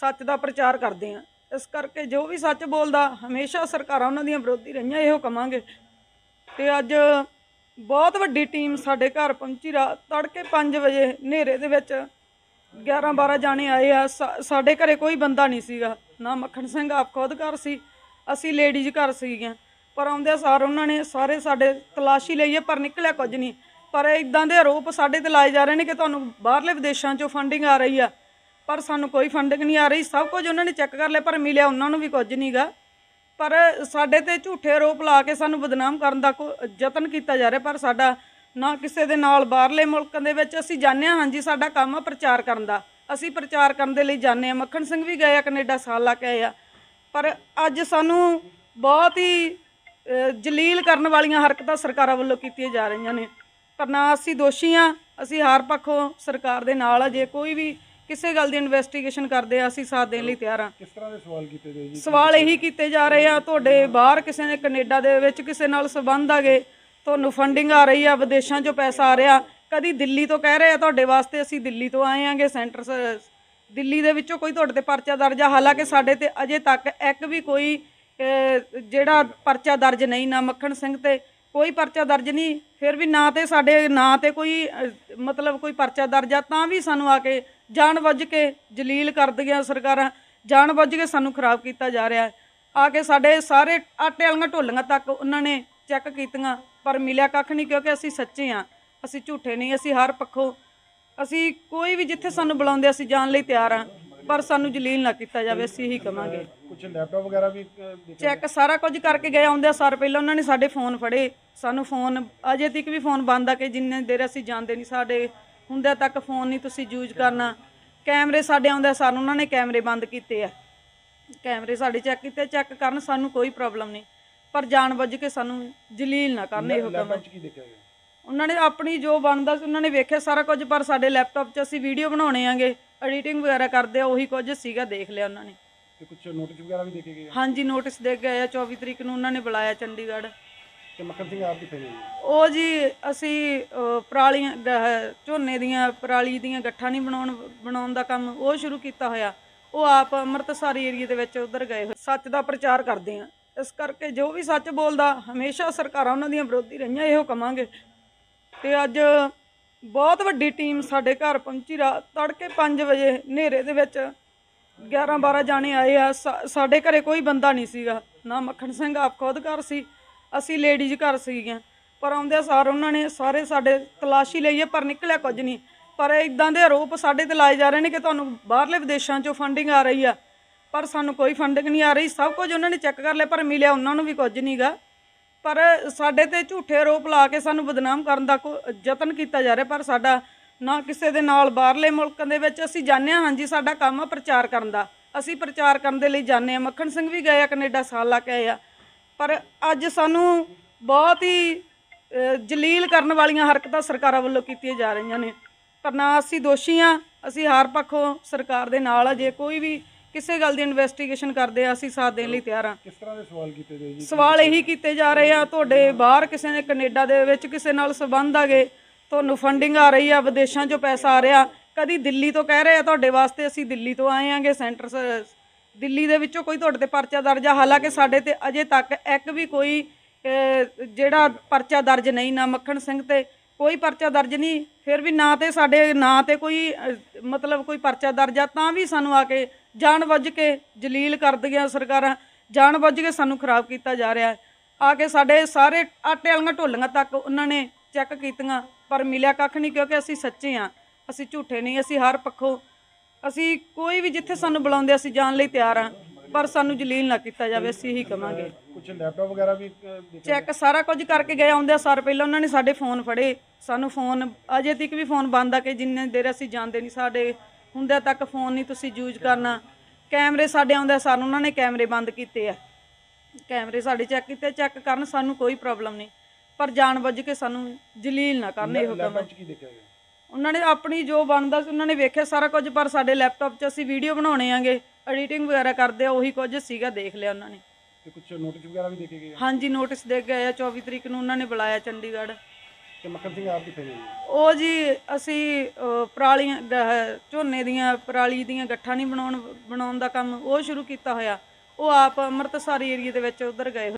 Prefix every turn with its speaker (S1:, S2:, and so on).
S1: सच का प्रचार करते हैं। इस करके जो भी सच बोलता हमेशा सरकारां उन्हां दियां विरोधी रहियां, इहो कहांगे। ते अज बहुत वड्डी टीम साडे घर पहुंची, तड़के 5 बजे हनेरे दे विच 11-12 जाने आए आ। साडे घरे कोई बंदा नहीं सीगा, ना मक्खण सिंह आप खुद घर सी, असी लेडीज घर सीगियां। पर आउंदे सार उन्होंने सारे साडे तलाशी लई है, पर निकलिया कुछ नहीं। पर इदां दे आरोप साडे ते लाए जा रहे हैं कि तुहानूं बाहरले विदेशों चों फंडिंग आ रही है, पर सानूं कोई फंडिंग नहीं आ रही। सब कुछ उन्होंने चैक कर लिया, पर मिलिया उन्होंने भी कुछ नहीं गा। पर साडे ते झूठे आरोप ला के सानूं बदनाम करन दा यतन किया जा रहा। पर साडा ना किसी दे नाल बाहरले मुल्कां दे विच असीं जाने हाँ जी, साडा काम आ प्रचार करन दा, असीं प्रचार करन दे लई जाने आ। मक्खण सिंह भी गए कनेडा, साल ला के आए आ। पर अज सानूं बहुत ही जलील करन वालियां हरकतां सरकारां वल्लों कीतीआं जा रहीआं ने। पर ना असीं दोषी हाँ, असीं हर पक्षों सरकार दे नाल आ। जे कोई भी किसी गल दी इन्वेस्टिगेशन करदे आ, असीं साथ देण लई तैयार हाँ।
S2: किस तरह के सवाल कीते गए जी?
S1: सवाल यही कीते जा रहे आ, तुहाडे बाहर किसी ने कनेडा दे विच किसी नाल संबंध आ गए, तुहानूं फंडिंग आ रही है, विदेशों चों पैसा आ रहा। कदी दिल्ली तो कह रहे आ तुहाडे वास्ते असीं दिल्ली तो आए आंगे, सेंटर दिल्ली दे विचों कोई तुहाडे ते परचा दर्ज आ। हालांकि साडे ते अजे तक एक भी कोई जिहड़ा परचा दर्ज नहीं, ना मक्खण सिंह ते कोई परचा दर्ज नहीं। फिर भी ना ते साडे ना ते कोई मतलब कोई परचा दर्ज आ, तां भी सानूं आके जान बुझ के जलील कर दियां सरकारां, जान बुझ के सानूं खराब किया जा रहा है। आके साडे सारे आटे वालियां ढोलियां तक उन्होंने चैक कीतियां, पर मिलिया कख नहीं, क्योंकि असीं सच्चे हाँ, असीं झूठे नहीं। असीं हर पक्षों असीं कोई भी जिथे सानूं बुलाउंदे असीं जाण लई तैयार हाँ, पर सानूं जलील ना किया जाए, असीं यही कहांगे।
S2: कुछ लैपटॉप वगैरह भी
S1: चैक सारा कुछ करके गए। आउंदे सार पहले उन्होंने साडे फोन फड़े, सानूं फोन अजे तक भी फोन बंद आ कि जिन्ने देर असीं जाणदे नहीं, साडे हुंदे तक फोन नहीं तुसीं यूज करना। कैमरे साडे आउंदे सार उन्होंने कैमरे बंद कीते आ, कैमरे साडे चैक कीते, चैक करन, सानूं कोई प्रॉब्लम नहीं। पर जान बुझ के सानूं जलील ना करन, इहो कहांगे। उन्होंने अपनी जो बनता उन्होंने वेख्या सारा कुछ, पर साडे लैपटॉप 'च असीं वीडियो बनाने आंगे, एडिटिंग वगैरह करते आ, उही कुछ सीगा देख लिया उन्होंने।
S2: कुछ नोटिस वगैरह भी देखे गए?
S1: हाँ जी, नोटिस दे गए आ। 24 तरीक नूं उन्होंने बुलाया चंडीगढ़।
S2: ते मक्खण सिंह आप कित्थे गए?
S1: ਉਹ ਜੀ ਅਸੀਂ ਪਰਾਲੀਆਂ ਝੋਨੇ ਦੀਆਂ ਪਰਾਲੀ ਦੀਆਂ ਗੱਠਾਂ ਨਹੀਂ ਬਣਾਉਣ ਦਾ ਕੰਮ ਉਹ ਸ਼ੁਰੂ ਕੀਤਾ ਹੋਇਆ। ਉਹ ਆਪ ਅੰਮ੍ਰਿਤਸਰ ਏਰੀਏ ਦੇ ਵਿੱਚ ਉਧਰ ਗਏ ਹੋਏ, ਸੱਚ ਦਾ ਪ੍ਰਚਾਰ ਕਰਦੇ ਆ। ਇਸ ਕਰਕੇ ਜੋ ਵੀ ਸੱਚ ਬੋਲਦਾ ਹਮੇਸ਼ਾ ਸਰਕਾਰਾਂ ਉਹਨਾਂ ਦੀਆਂ ਵਿਰੋਧੀ ਰਹੀਆਂ, ਇਹੋ ਕਹਾਂਗੇ। ਤੇ ਅੱਜ ਬਹੁਤ ਵੱਡੀ ਟੀਮ ਸਾਡੇ ਘਰ ਪਹੁੰਚੀ, ਤੜਕੇ 5 ਵਜੇ ਹਨੇਰੇ ਦੇ ਵਿੱਚ 11-12 ਜਾਣੇ ਆਏ ਆ। ਸਾਡੇ ਘਰੇ ਕੋਈ ਬੰਦਾ ਨਹੀਂ ਸੀਗਾ, ਨਾ ਮੱਖਣ ਸਿੰਘ ਆਪ ਖੁਦ ਘਰ ਸੀ, असी लेडीज घर सीगियां। पर आउंदे सार उन्होंने सारे साडे तलाशी लई है, पर निकलिया कुछ नहीं। पर इदां दे आरोप साडे ते लाए जा रहे हैं कि तुहानूं बाहरले विदेशों चों फंडिंग आ रही है, पर सानूं कोई फंडिंग नहीं आ रही। सब कुछ उन्होंने चैक कर लिया, पर मिलिया उन्होंने भी कुछ नहीं गा। पर साडे ते झूठे आरोप ला के सानूं बदनाम करन दा यतन किया जा रहा। पर साडा ना किसी दे नाल बाहरले मुल्कां दे विच असीं जाने हाँ जी, साडा काम आ प्रचार करन दा, असीं प्रचार करन दे लई जाने आ। मक्खण सिंह भी गए कनेडा, साल ला के आए आ। पर अज सानूं बहुत ही जलील करन वालियां हरकतां सरकारां वल्लों कीतीआं जा रहीआं ने। पर ना असीं दोषी हाँ, असीं हर पक्षों सरकार दे नाल आ। जे कोई भी किसी गल दी इन्वेस्टिगेशन करदे आ, असीं साथ देण लई तैयार हाँ।
S2: किस तरह के सवाल कीते गए जी?
S1: सवाल यही कीते जा रहे आ, तुहाडे बाहर किसी ने कनेडा दे विच किसी नाल संबंध आ गए, तुहानूं फंडिंग आ रही है, विदेशों चों पैसा आ रहा। कदी दिल्ली तो कह रहे आ तुहाडे वास्ते असीं दिल्ली तो आए आंगे, सेंटर दिल्ली दे विचों कोई तुहाडे ते परचा दर्ज आ। हालांकि साडे ते अजे तक एक भी कोई जिहड़ा परचा दर्ज नहीं, ना मक्खण सिंह ते कोई परचा दर्ज नहीं। फिर भी ना ते साडे ना ते कोई मतलब कोई परचा दर्ज आ, तां भी सानूं आके जान बुझ के जलील कर दियां सरकारां, जान बुझ के सानूं खराब किया जा रहा है। आके साडे सारे आटे वालियां ढोलियां तक उन्होंने चैक कीतियां, पर मिलिया कख नहीं, क्योंकि असीं सच्चे हाँ, असीं झूठे नहीं। असीं हर पक्षों असीं कोई भी जिथे सानूं बुलाउंदे असीं जाण लई तैयार हाँ, पर सानूं जलील ना किया जाए, असीं यही कहांगे।
S2: कुछ लैपटॉप वगैरह भी
S1: चैक सारा कुछ करके गए। आउंदे सार पहले उन्होंने साडे फोन फड़े, सानूं फोन अजे तक भी फोन बंद आ कि जिन्ने देर असीं जाणदे नहीं, साडे हुंदे तक फोन नहीं तुसीं यूज करना। कैमरे साडे आउंदे सार उन्होंने कैमरे बंद कीते आ, कैमरे साडे चैक कीते, चैक करन, सानूं कोई प्रॉब्लम नहीं। पर जान बुझ के सानूं जलील ना करन, इहो कहांगे। उन्होंने अपनी जो बनता उन्होंने वेख्या सारा कुछ, पर साडे लैपटॉप 'च असीं वीडियो बनाने आंगे, एडिटिंग वगैरह करते आ, उही कुछ सीगा देख लिया उन्होंने।
S2: कुछ नोटिस वगैरह भी देखे गए?
S1: हाँ जी, नोटिस दे गए आ। 24 तरीक नूं उन्होंने बुलाया चंडीगढ़।
S2: ਤੇ ਮੱਖਣ ਸਿੰਘ ਆਪ ਕਿੱਥੇ ਨੇ ਜੀ?
S1: ਉਹ ਜੀ ਅਸੀਂ ਪਰਾਲੀਆਂ ਝੋਨੇ ਦੀਆਂ ਪਰਾਲੀ ਦੀਆਂ ਗੱਠਾਂ ਨਹੀਂ ਬਣਾਉਣ ਦਾ ਕੰਮ ਉਹ ਸ਼ੁਰੂ ਕੀਤਾ ਹੋਇਆ। ਉਹ ਆਪ ਅੰਮ੍ਰਿਤਸਰ ਏਰੀਏ ਦੇ ਵਿੱਚ ਉਧਰ ਗਏ ਹੋਏ।